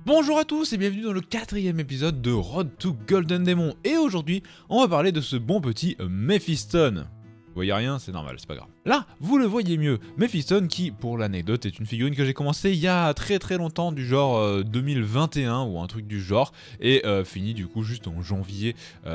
Bonjour à tous et bienvenue dans le 4e épisode de Road to Golden Demon. Et aujourd'hui, on va parler de ce bon petit Mephiston. Vous voyez rien, c'est normal, c'est pas grave. Là, vous le voyez mieux, Mephiston qui, pour l'anecdote, est une figurine que j'ai commencé il y a très longtemps, du genre 2021 ou un truc du genre, et fini du coup juste en janvier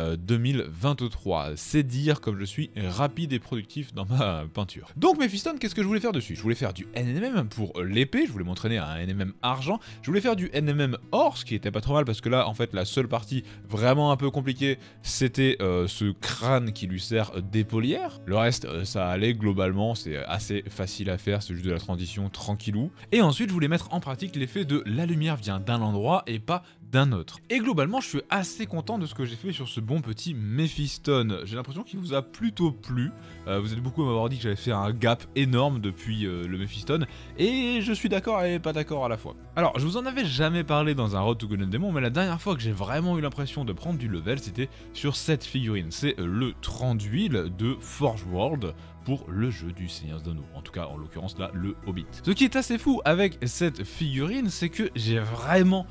2023. C'est dire comme je suis rapide et productif dans ma peinture. Donc Mephiston, qu'est-ce que je voulais faire dessus? Je voulais faire du NMM pour l'épée, je voulais m'entraîner à un NMM argent, je voulais faire du NMM or, ce qui était pas trop mal parce que là, en fait, la seule partie vraiment un peu compliquée, c'était ce crâne qui lui sert d'épaulière. Le reste, ça allait globalement, c'est assez facile à faire, c'est juste de la transition tranquillou. Et ensuite, je voulais mettre en pratique l'effet de la lumière vient d'un endroit et pas d'un autre. Et globalement, je suis assez content de ce que j'ai fait sur ce bon petit Mephiston. J'ai l'impression qu'il vous a plutôt plu. Vous êtes beaucoup à m'avoir dit que j'avais fait un gap énorme depuis le Mephiston, et je suis d'accord et pas d'accord à la fois. Alors, je vous en avais jamais parlé dans un Road to Golden Demon, mais la dernière fois que j'ai vraiment eu l'impression de prendre du level, c'était sur cette figurine. C'est le 30 d'huile de Forge World pour le jeu du Seigneur des Anneaux, en tout cas en l'occurrence là le Hobbit. Ce qui est assez fou avec cette figurine, c'est que j'ai vraiment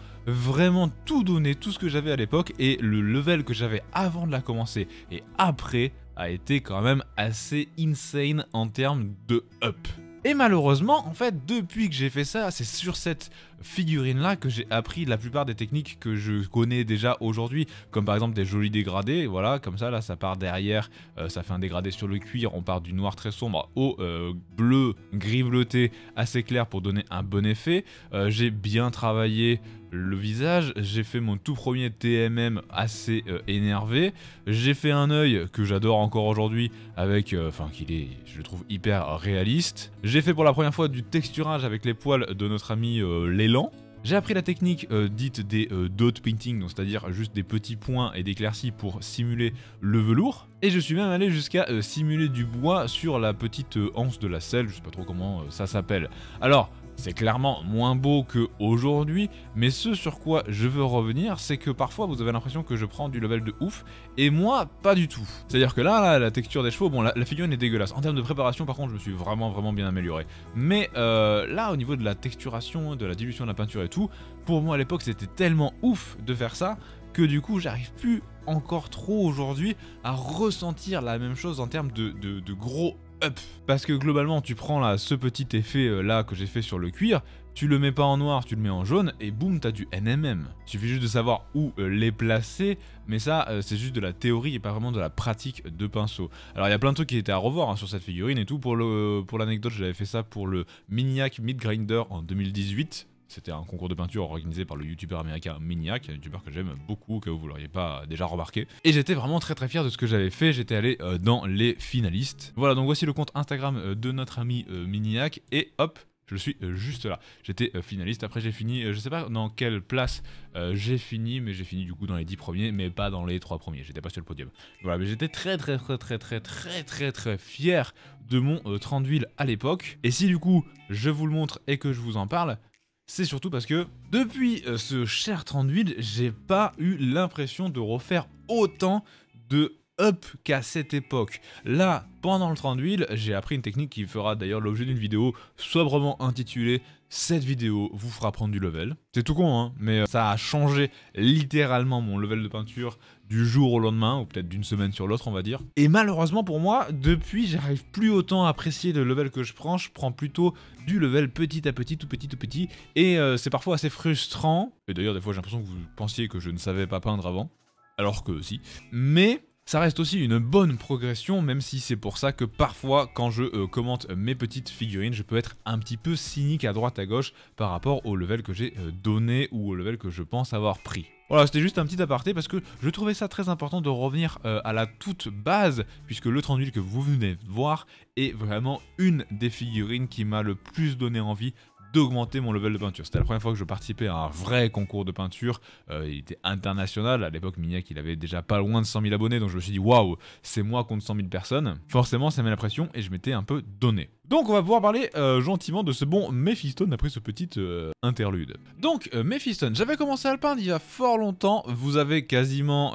tout donné, tout ce que j'avais à l'époque, et le level que j'avais avant de la commencer et après a été quand même assez insane en termes de up. Et malheureusement, en fait, depuis que j'ai fait ça, c'est sur cette figurine-là que j'ai appris la plupart des techniques que je connais déjà aujourd'hui, comme par exemple des jolis dégradés, voilà, comme ça, là, ça part derrière, ça fait un dégradé sur le cuir, on part du noir très sombre au bleu, gris bleuté, assez clair pour donner un bon effet. J'ai bien travaillé le visage, j'ai fait mon tout premier TMM assez énervé, j'ai fait un œil que j'adore encore aujourd'hui avec, qu'il est, je le trouve hyper réaliste. J'ai fait pour la première fois du texturage avec les poils de notre ami l'élan. J'ai appris la technique dite des dot painting, donc c'est-à-dire juste des petits points et d'éclaircies pour simuler le velours. Et je suis même allé jusqu'à simuler du bois sur la petite anse de la selle, je sais pas trop comment ça s'appelle. Alors, c'est clairement moins beau qu'aujourd'hui, mais ce sur quoi je veux revenir, c'est que parfois vous avez l'impression que je prends du level de ouf, et moi, pas du tout. C'est-à-dire que là, la texture des chevaux, bon, la figurine est dégueulasse. En termes de préparation, par contre, je me suis vraiment bien amélioré. Mais là, au niveau de la texturation, de la dilution de la peinture et tout, pour moi à l'époque, c'était tellement ouf de faire ça, que du coup, j'arrive plus encore trop aujourd'hui à ressentir la même chose en termes de gros up. Parce que globalement tu prends là ce petit effet là que j'ai fait sur le cuir, tu le mets pas en noir, tu le mets en jaune et boum, t'as du NMM. Il suffit juste de savoir où les placer, mais ça c'est juste de la théorie et pas vraiment de la pratique de pinceau. Alors il y a plein de trucs qui étaient à revoir hein, sur cette figurine et tout. Pour l'anecdote, j'avais fait ça pour le Miniac Mid Grinder en 2018. C'était un concours de peinture organisé par le youtubeur américain Miniac, un youtubeur que j'aime beaucoup, que vous l'auriez pas déjà remarqué. Et j'étais vraiment très fier de ce que j'avais fait, j'étais allé dans les finalistes. Voilà, donc voici le compte Instagram de notre ami Miniac, et hop, je suis juste là. J'étais finaliste, après j'ai fini, je sais pas dans quelle place j'ai fini, mais j'ai fini du coup dans les 10 premiers, mais pas dans les 3 premiers, j'étais pas sur le podium. Voilà, mais j'étais très fier de mon 30 d'huile à l'époque. Et si du coup, je vous le montre et que je vous en parle, c'est surtout parce que depuis ce cher 30 d'huile, j'ai pas eu l'impression de refaire autant de up qu'à cette époque. Là, pendant le 30 d'huile, j'ai appris une technique qui fera d'ailleurs l'objet d'une vidéo sobrement intitulée « Cette vidéo vous fera prendre du level ». C'est tout con, hein, mais ça a changé littéralement mon level de peinture du jour au lendemain, ou peut-être d'une semaine sur l'autre, on va dire. Et malheureusement pour moi, depuis, j'arrive plus autant à apprécier le level que je prends plutôt du level petit à petit, tout petit, et c'est parfois assez frustrant. Et d'ailleurs, des fois, j'ai l'impression que vous pensiez que je ne savais pas peindre avant, alors que si. Mais ça reste aussi une bonne progression, même si c'est pour ça que parfois, quand je commente mes petites figurines, je peux être un petit peu cynique à droite à gauche par rapport au level que j'ai donné ou au level que je pense avoir pris. Voilà, c'était juste un petit aparté parce que je trouvais ça très important de revenir à la toute base, puisque le 30 d'huile que vous venez de voir est vraiment une des figurines qui m'a le plus donné envie d'augmenter mon level de peinture. C'était la première fois que je participais à un vrai concours de peinture, il était international, à l'époque Miniac il avait déjà pas loin de 100 000 abonnés, donc je me suis dit waouh, c'est moi contre 100 000 personnes, forcément ça met la pression et je m'étais un peu donné. Donc on va pouvoir parler gentiment de ce bon Mephiston après ce petit interlude. Donc Mephiston, j'avais commencé à le peindre il y a fort longtemps, vous avez quasiment,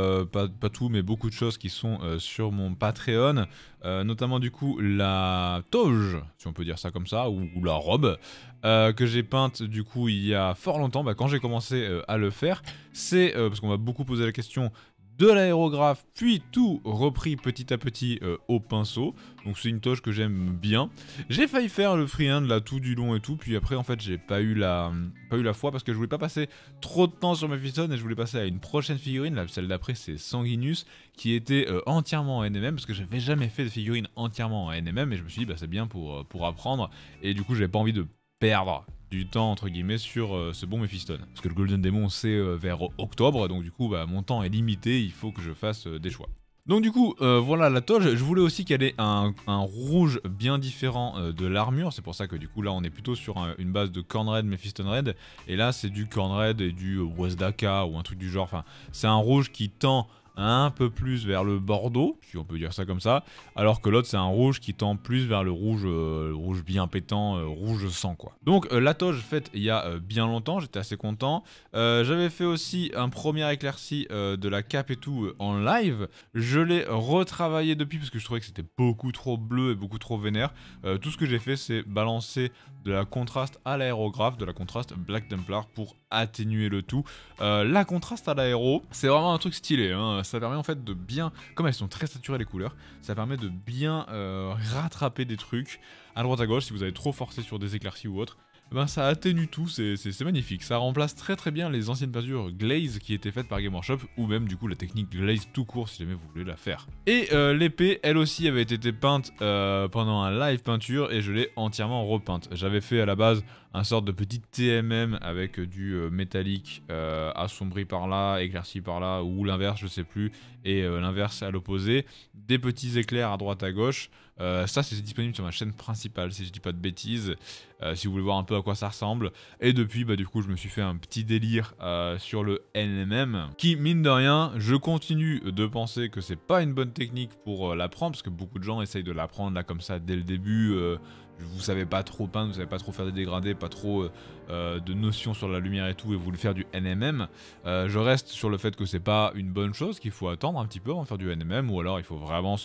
pas tout mais beaucoup de choses qui sont sur mon Patreon, notamment du coup la toge, si on peut dire ça comme ça, ou la robe, que j'ai peinte du coup il y a fort longtemps, quand j'ai commencé à le faire, c'est parce qu'on m'a beaucoup posé la question de l'aérographe, puis tout repris petit à petit au pinceau. Donc c'est une toge que j'aime bien. J'ai failli faire le freehand là tout du long et tout, puis après en fait j'ai pas eu la foi parce que je voulais pas passer trop de temps sur Mephiston et je voulais passer à une prochaine figurine, là, celle d'après c'est Sanguinus, qui était entièrement en NMM, parce que j'avais jamais fait de figurine entièrement en NMM et je me suis dit c'est bien pour apprendre, et du coup j'avais pas envie de perdre du temps entre guillemets sur ce bon Mephiston. Parce que le Golden Demon c'est vers octobre, donc du coup mon temps est limité, il faut que je fasse des choix. Donc du coup, voilà la toge. Je voulais aussi qu'elle ait un rouge bien différent de l'armure, c'est pour ça que du coup là on est plutôt sur une base de Corn Red, Mephiston Red, et là c'est du Corn Red et du Wasdaka ou un truc du genre, enfin c'est un rouge qui tend un peu plus vers le bordeaux, si on peut dire ça comme ça, alors que l'autre c'est un rouge qui tend plus vers le rouge bien pétant, rouge sang quoi. Donc la toge faite il y a bien longtemps, j'étais assez content. J'avais fait aussi un premier éclairci de la cape et tout en live, je l'ai retravaillé depuis parce que je trouvais que c'était beaucoup trop bleu et beaucoup trop vénère. Tout ce que j'ai fait c'est balancer de la contraste à l'aérographe, de la contraste Black Templar pour atténuer le tout. La contraste à l'aéro, c'est vraiment un truc stylé, hein. Ça permet en fait de bien, comme elles sont très saturées les couleurs, ça permet de bien rattraper des trucs à droite à gauche si vous avez trop forcé sur des éclaircies ou autre. Ça atténue tout, c'est magnifique. Ça remplace très très bien les anciennes peintures glaze qui étaient faites par Game Workshop, ou même du coup la technique glaze tout court si jamais vous voulez la faire. Et l'épée, elle aussi avait été peinte pendant un live peinture et je l'ai entièrement repeinte. J'avais fait à la base un sorte de petit TMM avec du métallique assombri par là, éclairci par là, ou l'inverse je sais plus, et l'inverse à l'opposé, des petits éclairs à droite à gauche. Ça c'est disponible sur ma chaîne principale si je dis pas de bêtises, si vous voulez voir un peu à quoi ça ressemble. Et depuis du coup je me suis fait un petit délire sur le NMM qui mine de rien, je continue de penser que c'est pas une bonne technique pour l'apprendre, parce que beaucoup de gens essayent de l'apprendre là comme ça dès le début. Vous savez pas trop peindre, vous savez pas trop faire des dégradés, pas trop de notions sur la lumière et tout, et vous voulez faire du NMM. Je reste sur le fait que c'est pas une bonne chose, qu'il faut attendre un petit peu avant de faire du NMM, ou alors il faut vraiment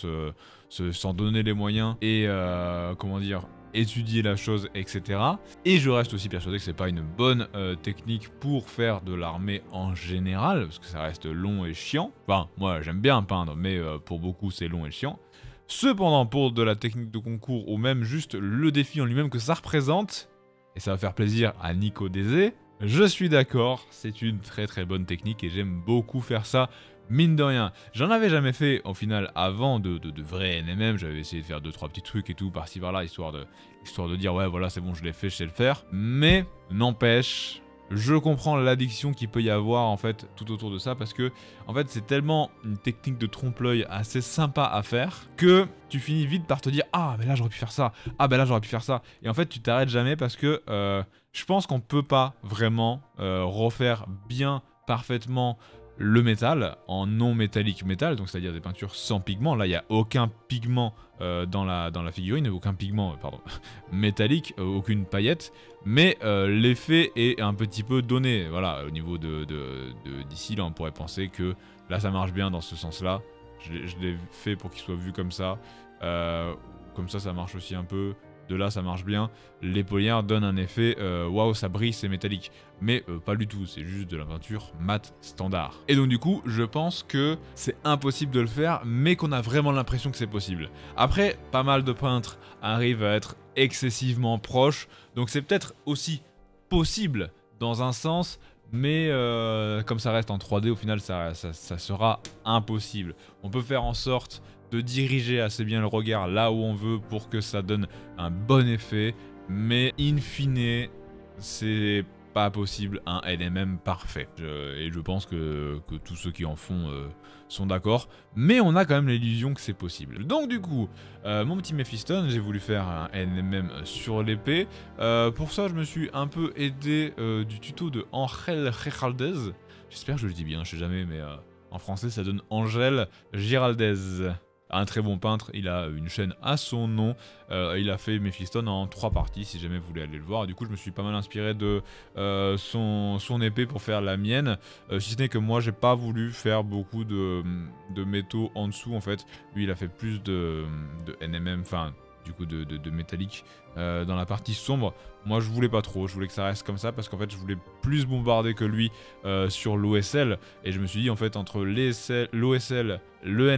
s'en donner les moyens et comment dire, étudier la chose, etc. Et je reste aussi persuadé que c'est pas une bonne technique pour faire de l'armée en général, parce que ça reste long et chiant. Enfin, moi j'aime bien peindre, mais pour beaucoup c'est long et chiant. Cependant, pour de la technique de concours, ou même juste le défi en lui-même que ça représente, et ça va faire plaisir à Nico Désé, je suis d'accord, c'est une très très bonne technique et j'aime beaucoup faire ça, mine de rien. J'en avais jamais fait au final avant de vrai NMM, j'avais essayé de faire 2-3 petits trucs et tout, par-ci par-là, histoire de dire ouais voilà c'est bon je l'ai fait, je sais le faire. Mais n'empêche, je comprends l'addiction qu'il peut y avoir en fait tout autour de ça, parce que en fait c'est tellement une technique de trompe-l'œil assez sympa à faire que tu finis vite par te dire ah mais là j'aurais pu faire ça, ah ben là j'aurais pu faire ça, et en fait tu t'arrêtes jamais parce que je pense qu'on peut pas vraiment refaire bien parfaitement le métal en non métallique métal, donc c'est-à-dire des peintures sans pigment. Là il n'y a aucun pigment dans la figurine, aucun pigment métallique, aucune paillette, mais l'effet est un petit peu donné. Voilà, au niveau d'ici là on pourrait penser que là ça marche bien dans ce sens là, je l'ai fait pour qu'il soit vu comme ça ça marche aussi un peu. De là ça marche bien, l'épaulière donne un effet waouh ça brille, c'est métallique, mais pas du tout, c'est juste de la peinture mat standard. Et donc du coup je pense que c'est impossible de le faire, mais qu'on a vraiment l'impression que c'est possible. Après pas mal de peintres arrivent à être excessivement proches, donc c'est peut-être aussi possible dans un sens, mais comme ça reste en 3D au final ça sera impossible. On peut faire en sorte de diriger assez bien le regard là où on veut pour que ça donne un bon effet, mais in fine, c'est pas possible un NMM parfait. Et je pense que tous ceux qui en font sont d'accord, mais on a quand même l'illusion que c'est possible. Donc du coup, mon petit Mephiston, j'ai voulu faire un NMM sur l'épée. Pour ça, je me suis un peu aidé du tuto de Angel Giraldez. J'espère que je le dis bien, je sais jamais, mais en français ça donne Angel Giraldez. un très bon peintre, il a une chaîne à son nom, il a fait Mephiston en 3 parties si jamais vous voulez aller le voir. Du coup je me suis pas mal inspiré de son épée pour faire la mienne, si ce n'est que moi j'ai pas voulu faire beaucoup de métaux en dessous en fait. Lui il a fait plus de NMM, enfin du coup de métallique dans la partie sombre. Moi je voulais pas trop, je voulais que ça reste comme ça parce qu'en fait je voulais plus bombarder que lui sur l'OSL, et je me suis dit en fait entre l'OSL, le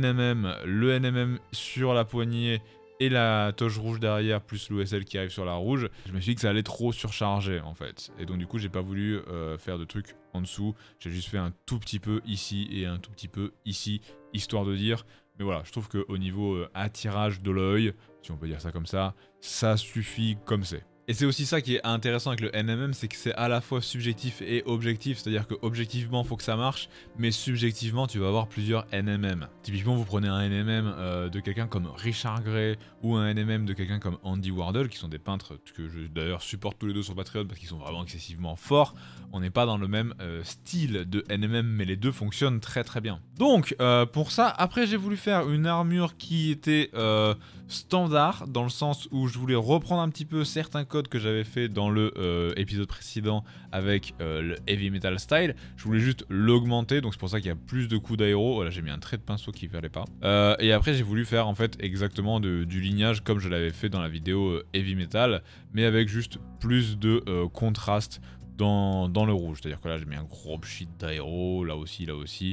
NMM sur la poignée et la toche rouge derrière plus l'OSL qui arrive sur la rouge, je me suis dit que ça allait trop surcharger en fait. Et donc du coup j'ai pas voulu faire de trucs en dessous, j'ai juste fait un tout petit peu ici et un tout petit peu ici, histoire de dire. Mais voilà, je trouve qu'au niveau attirage de l'œil, si on peut dire ça comme ça suffit comme c'est. Et c'est aussi ça qui est intéressant avec le NMM, c'est que c'est à la fois subjectif et objectif, c'est-à-dire que objectivement faut que ça marche, mais subjectivement tu vas avoir plusieurs NMM. Typiquement vous prenez un NMM de quelqu'un comme Richard Gray ou un NMM de quelqu'un comme Andy Warhol, qui sont des peintres que je d'ailleurs supporte tous les deux sur Patreon parce qu'ils sont vraiment excessivement forts. On n'est pas dans le même style de NMM, mais les deux fonctionnent très très bien. Donc pour ça, après j'ai voulu faire une armure qui était standard, dans le sens où je voulais reprendre un petit peu certains codes que j'avais fait dans le épisode précédent avec le Heavy Metal Style. Je voulais juste l'augmenter, donc c'est pour ça qu'il y a plus de coups d'aéro. Voilà, j'ai mis un trait de pinceau qui ne fallait pas. Et après j'ai voulu faire en fait exactement du lignage comme je l'avais fait dans la vidéo Heavy Metal, mais avec juste plus de contraste dans le rouge. C'est-à-dire que là j'ai mis un gros sheet d'aéro, là aussi,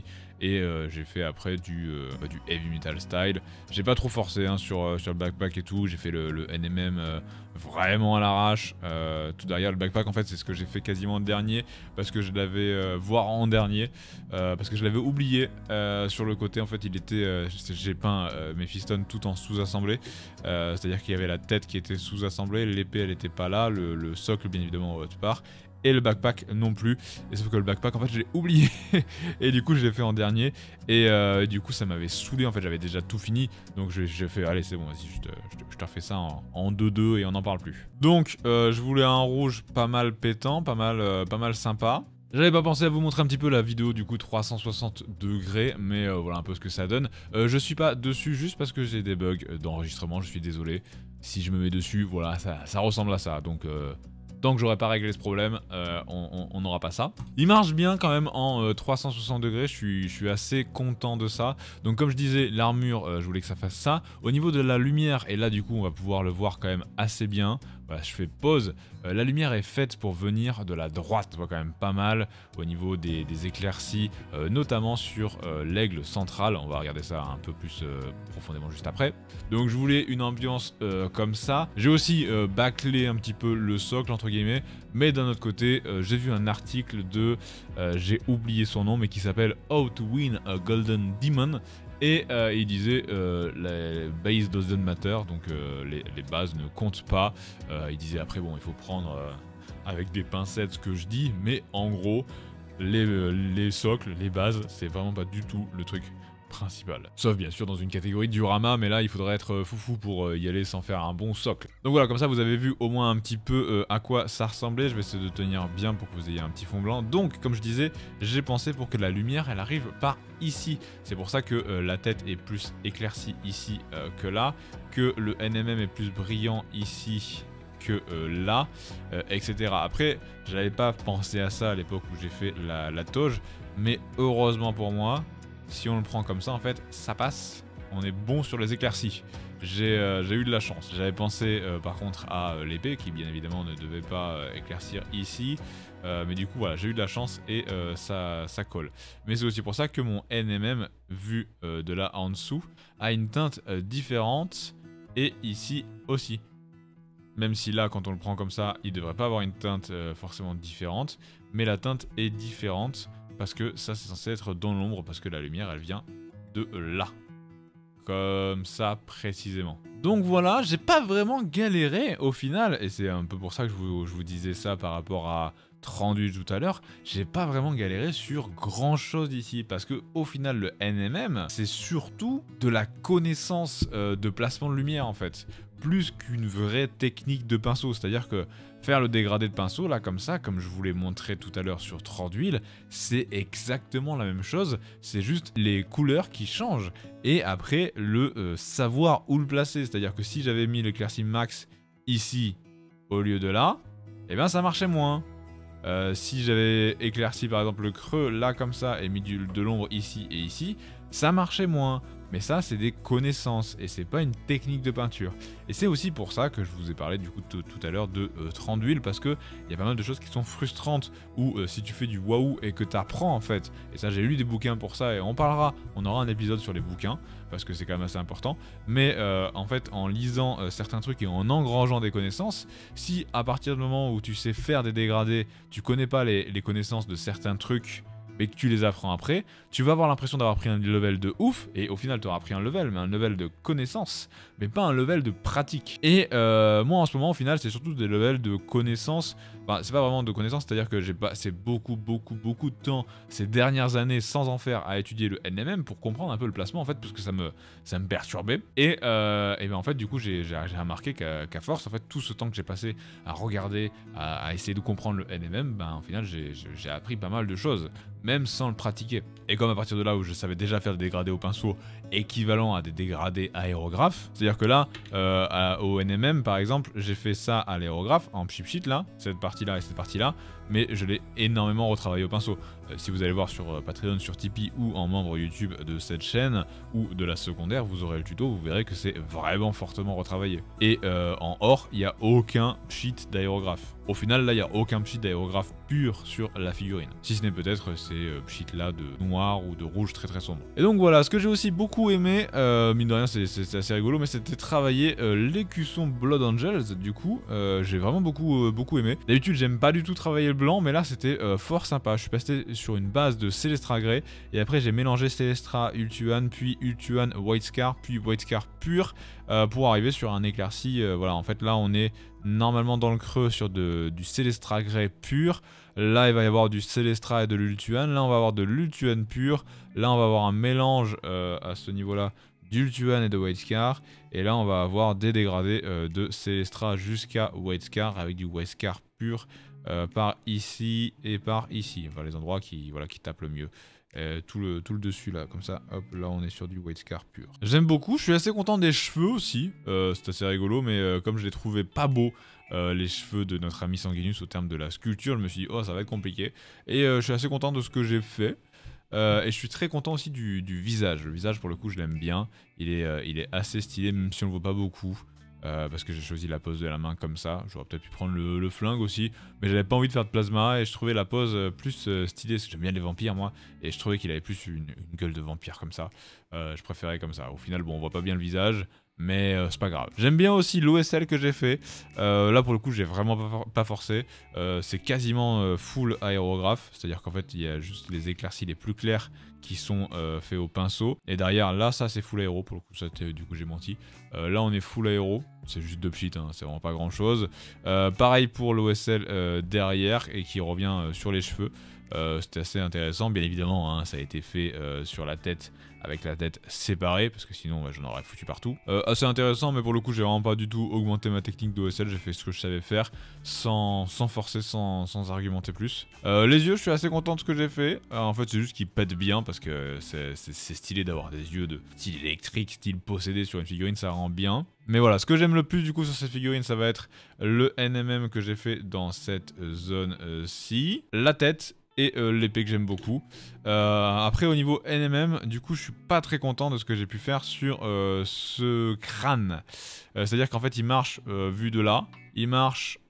et j'ai fait après du Heavy Metal Style. J'ai pas trop forcé hein, sur le backpack et tout, j'ai fait le NMM vraiment à l'arrache. Tout derrière le backpack en fait c'est ce que j'ai fait quasiment en dernier, parce que je l'avais voire en dernier, parce que je l'avais oublié sur le côté en fait il était, j'ai peint Mephiston tout en sous-assemblé, c'est-à-dire qu'il y avait la tête qui était sous-assemblée, l'épée elle était pas là, le socle bien évidemment au haute part, et le backpack non plus, et sauf que le backpack en fait je l'ai oublié et du coup je l'ai fait en dernier, et du coup ça m'avait saoulé en fait, j'avais déjà tout fini, donc j'ai fait allez c'est bon vas-y je te refais ça en 2-2 et on n'en parle plus. Donc je voulais un rouge pas mal pétant, pas mal sympa. J'avais pas pensé à vous montrer un petit peu la vidéo du coup 360 degrés, mais voilà un peu ce que ça donne. Je suis pas dessus juste parce que j'ai des bugs d'enregistrement, je suis désolé. Si je me mets dessus, voilà ça ressemble à ça, donc tant que j'aurai pas réglé ce problème, on n'aura pas ça. Il marche bien quand même en 360 degrés, je suis assez content de ça. Donc comme je disais, l'armure, je voulais que ça fasse ça. Au niveau de la lumière, et là du coup on va pouvoir le voir quand même assez bien. Voilà, je fais pause. La lumière est faite pour venir de la droite, on voit quand même pas mal au niveau des éclaircies, notamment sur l'aigle central. On va regarder ça un peu plus profondément juste après. Donc je voulais une ambiance comme ça. J'ai aussi bâclé un petit peu le socle entre guillemets, mais d'un autre côté, j'ai vu un article de, j'ai oublié son nom, mais qui s'appelle How to Win a Golden Demon. Et il disait les base doesn't matter, donc les bases ne comptent pas. Il disait après bon il faut prendre avec des pincettes ce que je dis, mais en gros les socles, les bases, c'est vraiment pas du tout le truc principal. Sauf bien sûr dans une catégorie diorama, mais là il faudrait être foufou pour y aller sans faire un bon socle. Donc voilà, comme ça vous avez vu au moins un petit peu à quoi ça ressemblait. Je vais essayer de tenir bien pour que vous ayez un petit fond blanc. Donc comme je disais, j'ai pensé pour que la lumière elle arrive par ici. C'est pour ça que la tête est plus éclaircie ici que là, que le NMM est plus brillant ici que là, etc. Après, j'avais pas pensé à ça à l'époque où j'ai fait la toge, mais heureusement pour moi, si on le prend comme ça, en fait, ça passe. On est bon sur les éclaircies. J'ai eu de la chance. J'avais pensé par contre à l'épée qui bien évidemment ne devait pas éclaircir ici. Mais du coup voilà, j'ai eu de la chance et ça colle. Mais c'est aussi pour ça que mon NMM, vu de là en dessous, a une teinte différente. Et ici aussi. Même si là, quand on le prend comme ça, il devrait pas avoir une teinte forcément différente. Mais la teinte est différente. Parce que ça c'est censé être dans l'ombre, parce que la lumière elle vient de là. Comme ça précisément. Donc voilà, j'ai pas vraiment galéré au final, et c'est un peu pour ça que je vous disais ça par rapport à rendu tout à l'heure, j'ai pas vraiment galéré sur grand chose ici, parce que au final le NMM c'est surtout de la connaissance de placement de lumière en fait, plus qu'une vraie technique de pinceau. C'est à dire que faire le dégradé de pinceau, là comme ça, comme je vous l'ai montré tout à l'heure sur 30 d'huile, c'est exactement la même chose, c'est juste les couleurs qui changent. Et après, le savoir où le placer, c'est-à-dire que si j'avais mis l'éclaircie max ici au lieu de là, eh bien ça marchait moins. Si j'avais éclairci par exemple le creux là comme ça et mis de l'ombre ici et ici, ça marchait moins. Mais ça, c'est des connaissances et c'est pas une technique de peinture. Et c'est aussi pour ça que je vous ai parlé du coup tout à l'heure de 30 d'huile, parce que il y a pas mal de choses qui sont frustrantes où si tu fais du waouh et que tu apprends en fait. Et ça, j'ai lu des bouquins pour ça et on aura un épisode sur les bouquins parce que c'est quand même assez important. Mais en fait, en lisant certains trucs et en engrangeant des connaissances, si à partir du moment où tu sais faire des dégradés, tu connais pas les connaissances de certains trucs, mais que tu les apprends après, tu vas avoir l'impression d'avoir pris un level de ouf, et au final tu auras pris un level, mais un level de connaissance, mais pas un level de pratique. Et moi en ce moment au final c'est surtout des levels de connaissance, enfin c'est pas vraiment de connaissance, c'est-à-dire que j'ai passé beaucoup de temps ces dernières années sans en faire à étudier le NMM pour comprendre un peu le placement en fait, parce que ça me perturbait. Et ben en fait du coup j'ai remarqué qu'à force en fait tout ce temps que j'ai passé à regarder, à essayer de comprendre le NMM, ben au final j'ai appris pas mal de choses, même sans le pratiquer. Et comme à partir de là où je savais déjà faire des dégradés au pinceau équivalent à des dégradés aérographes, c'est-à-dire que là, au NMM par exemple, j'ai fait ça à l'aérographe, en cheap sheet là, cette partie-là et cette partie-là, mais je l'ai énormément retravaillé au pinceau. Si vous allez voir sur Patreon, sur Tipeee ou en membre YouTube de cette chaîne ou de la secondaire, vous aurez le tuto, vous verrez que c'est vraiment fortement retravaillé. Et en or, il n'y a aucun cheat d'aérographe. Au final, là, il n'y a aucun cheat d'aérographe pur sur la figurine. Si ce n'est peut-être ces cheats là de noir ou de rouge très sombre. Et donc voilà, ce que j'ai aussi beaucoup aimé, mine de rien c'est assez rigolo, mais c'était travailler l'écusson Blood Angels, du coup, j'ai vraiment beaucoup aimé. D'habitude, j'aime pas du tout travailler le blanc, mais là c'était fort sympa. Je suis passé sur une base de Celestra Grey, et après j'ai mélangé Celestra Ultuan, puis Ultuan White Scar, puis White Scar pur, pour arriver sur un éclairci. Voilà, en fait là on est normalement dans le creux sur du Celestra Grey pur. Là il va y avoir du Celestra et de l'Ultuan. Là on va avoir de l'Ultuan pur. Là on va avoir un mélange à ce niveau là d'Ultuan et de White Scar. Et là on va avoir des dégradés de Celestra jusqu'à White Scar avec du White Scar pur par ici et par ici. Enfin les endroits qui tapent le mieux. Tout le dessus là, comme ça, hop, là on est sur du White Scar pur. J'aime beaucoup, je suis assez content des cheveux aussi, c'est assez rigolo, mais comme je les trouvais pas beaux, les cheveux de notre ami Sanguinus au terme de la sculpture, je me suis dit, oh ça va être compliqué, et je suis assez content de ce que j'ai fait. Et je suis très content aussi du visage. Le visage pour le coup je l'aime bien, il est assez stylé même si on le voit pas beaucoup. Parce que j'ai choisi la pose de la main comme ça. J'aurais peut-être pu prendre le flingue aussi, mais j'avais pas envie de faire de plasma et je trouvais la pose plus stylée, parce que j'aime bien les vampires moi, et je trouvais qu'il avait plus une gueule de vampire comme ça. Je préférais comme ça. Au final bon on voit pas bien le visage, mais c'est pas grave. J'aime bien aussi l'OSL que j'ai fait. Là pour le coup j'ai vraiment pas forcé. C'est quasiment full aérographe, c'est-à-dire qu'en fait il y a juste les éclaircies les plus clairs qui sont faits au pinceau. Et derrière là ça c'est full aéro, pour le coup ça du coup j'ai menti. Là on est full aéro, c'est juste deux pchits, hein, c'est vraiment pas grand chose. Pareil pour l'OSL derrière et qui revient sur les cheveux. C'était assez intéressant, bien évidemment, hein, ça a été fait sur la tête, avec la tête séparée, parce que sinon j'en aurais foutu partout. Assez intéressant, mais pour le coup j'ai vraiment pas du tout augmenté ma technique d'OSL, j'ai fait ce que je savais faire, sans forcer, sans argumenter plus. Les yeux, je suis assez content de ce que j'ai fait, en fait c'est juste qu'ils pètent bien, parce que c'est stylé d'avoir des yeux de style électrique, style possédé sur une figurine, ça rend bien. Mais voilà, ce que j'aime le plus du coup sur cette figurine, ça va être le NMM que j'ai fait dans cette zone-ci, la tête, et l'épée que j'aime beaucoup. Après au niveau NMM, du coup je suis pas très content de ce que j'ai pu faire sur ce crâne. C'est-à-dire qu'en fait il marche vu de là, il marche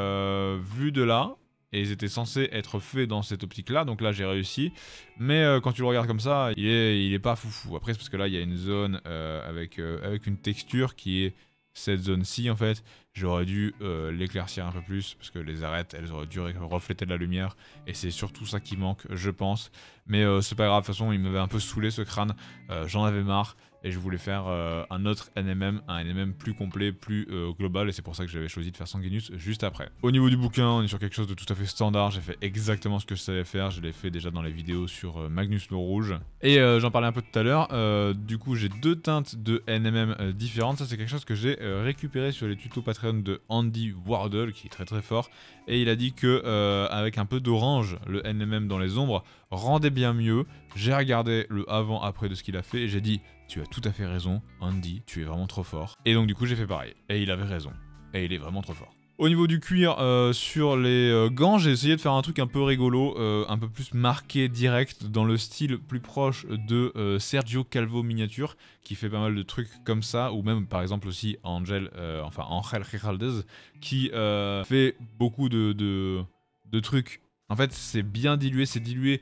vu de là, et ils étaient censés être faits dans cette optique là, donc là j'ai réussi. Mais quand tu le regardes comme ça, il est pas foufou. Après c'est parce que là il y a une zone avec une texture qui est cette zone-ci en fait. J'aurais dû l'éclaircir un peu plus, parce que les arêtes, elles auraient dû refléter de la lumière, et c'est surtout ça qui manque, je pense. Mais c'est pas grave, de toute façon, il m'avait un peu saoulé ce crâne, j'en avais marre, et je voulais faire un autre NMM, un NMM plus complet, plus global, et c'est pour ça que j'avais choisi de faire Sanguinius juste après. Au niveau du bouquin, on est sur quelque chose de tout à fait standard, j'ai fait exactement ce que je savais faire, je l'ai fait déjà dans les vidéos sur Magnus le Rouge. Et j'en parlais un peu tout à l'heure, du coup j'ai 2 teintes de NMM différentes, ça c'est quelque chose que j'ai récupéré sur les tutos Patreon de Andy Wardle, qui est très très fort, et il a dit que avec un peu d'orange, le NMM dans les ombres rendait bien mieux. J'ai regardé le avant-après de ce qu'il a fait et j'ai dit « Tu as tout à fait raison, Andy, tu es vraiment trop fort ». Et donc du coup j'ai fait pareil, et il avait raison, et il est vraiment trop fort. Au niveau du cuir, sur les gants, j'ai essayé de faire un truc un peu rigolo, un peu plus marqué direct, dans le style plus proche de Sergio Calvo Miniature, qui fait pas mal de trucs comme ça, ou même par exemple aussi Angel Giraldez, qui fait beaucoup de trucs. En fait, c'est bien dilué, c'est dilué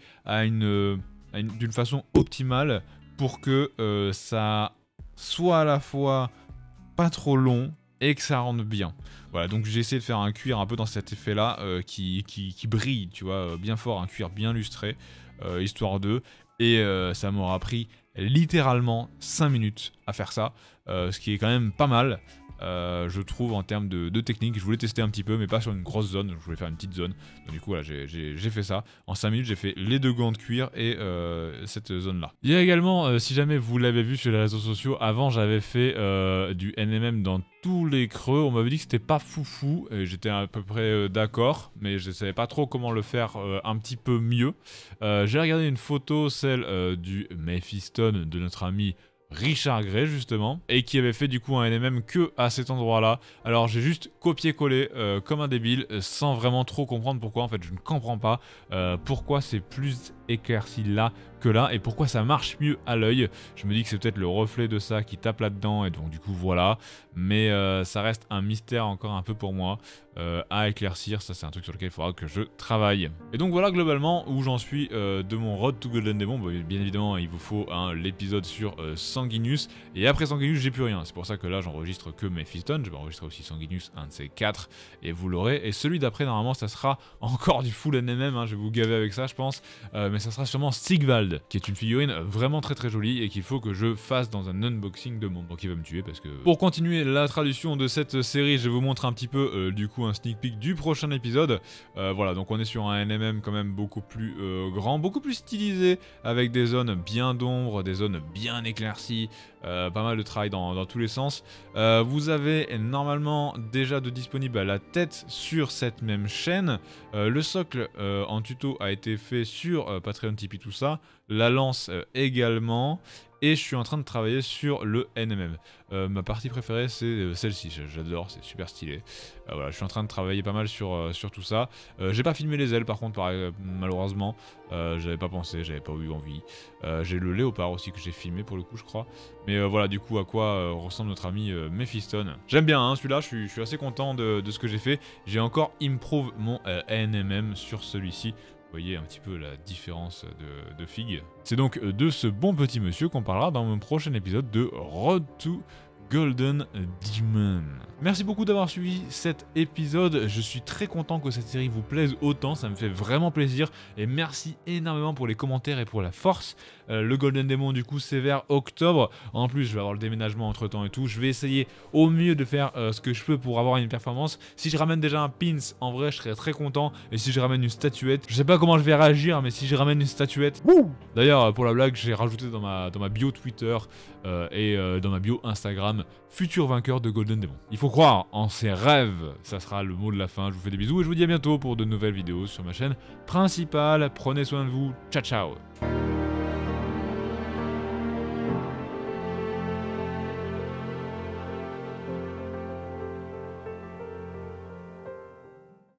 d'une façon optimale pour que ça soit à la fois pas trop long et que ça rende bien. Voilà, donc j'ai essayé de faire un cuir un peu dans cet effet-là qui brille, tu vois, bien fort, un cuir bien lustré, histoire d'eux. Et ça m'aura pris littéralement 5 minutes à faire ça, ce qui est quand même pas mal. Je trouve en termes de technique. Je voulais tester un petit peu mais pas sur une grosse zone, je voulais faire une petite zone, donc du coup voilà, j'ai fait ça, en 5 minutes j'ai fait les 2 gants de cuir et cette zone là. Il y a également, si jamais vous l'avez vu sur les réseaux sociaux, avant j'avais fait du NMM dans tous les creux, on m'avait dit que c'était pas foufou, et j'étais à peu près d'accord, mais je savais pas trop comment le faire un petit peu mieux. J'ai regardé une photo, celle du Mephiston de notre ami Richard Gray justement, et qui avait fait du coup un NMM que à cet endroit là. Alors j'ai juste copié-collé comme un débile, sans vraiment trop comprendre pourquoi. En fait je ne comprends pas pourquoi c'est plus éclairci là que là, et pourquoi ça marche mieux à l'œil. Je me dis que c'est peut-être le reflet de ça qui tape là-dedans, et donc du coup voilà. Mais ça reste un mystère encore un peu pour moi à éclaircir. Ça c'est un truc sur lequel il faudra que je travaille. Et donc voilà globalement où j'en suis de mon Road to Golden Demon. Bien évidemment il vous faut l'épisode sur Sanguinius, et après Sanguinius j'ai plus rien. C'est pour ça que là j'enregistre que Mephiston. Je vais enregistrer aussi Sanguinius, un de ces 4, et vous l'aurez. Et celui d'après normalement ça sera encore du full NMM, je vais vous gaver avec ça je pense, mais ça sera sûrement Sigvald, qui est une figurine vraiment très très jolie et qu'il faut que je fasse dans un unboxing de monde. Donc il va me tuer parce que... Pour continuer la traduction de cette série, je vais vous montrer un petit peu du coup un sneak peek du prochain épisode. Voilà, donc on est sur un NMM quand même beaucoup plus grand, beaucoup plus stylisé, avec des zones bien d'ombre, des zones bien éclaircies, pas mal de travail dans tous les sens. Vous avez normalement déjà de disponible la tête sur cette même chaîne. Le socle en tuto a été fait sur Patreon, Tipeee, tout ça. La lance également. Et je suis en train de travailler sur le NMM. Ma partie préférée c'est celle-ci, j'adore, c'est super stylé. Voilà, je suis en train de travailler pas mal sur tout ça. J'ai pas filmé les ailes par contre, malheureusement. J'avais pas pensé, j'avais pas eu envie. J'ai le léopard aussi que j'ai filmé pour le coup je crois. Mais voilà du coup à quoi ressemble notre ami Mephiston. J'aime bien celui-là, je suis assez content de ce que j'ai fait. J'ai encore improve mon NMM sur celui-ci. Vous voyez un petit peu la différence de figue. C'est donc de ce bon petit monsieur qu'on parlera dans mon prochain épisode de Road to Golden Demon. Merci beaucoup d'avoir suivi cet épisode, je suis très content que cette série vous plaise autant, ça me fait vraiment plaisir, et merci énormément pour les commentaires et pour la force. Le Golden Demon du coup c'est vers octobre, en plus je vais avoir le déménagement entre temps et tout, je vais essayer au mieux de faire ce que je peux pour avoir une performance. Si je ramène déjà un pins, en vrai je serais très content, et si je ramène une statuette, je sais pas comment je vais réagir, mais si je ramène une statuette, d'ailleurs pour la blague j'ai rajouté dans ma bio Twitter et dans ma bio Instagram, futur vainqueur de Golden Demon. Il faut croire en ses rêves, ça sera le mot de la fin. Je vous fais des bisous et je vous dis à bientôt pour de nouvelles vidéos sur ma chaîne principale. Prenez soin de vous, ciao ciao.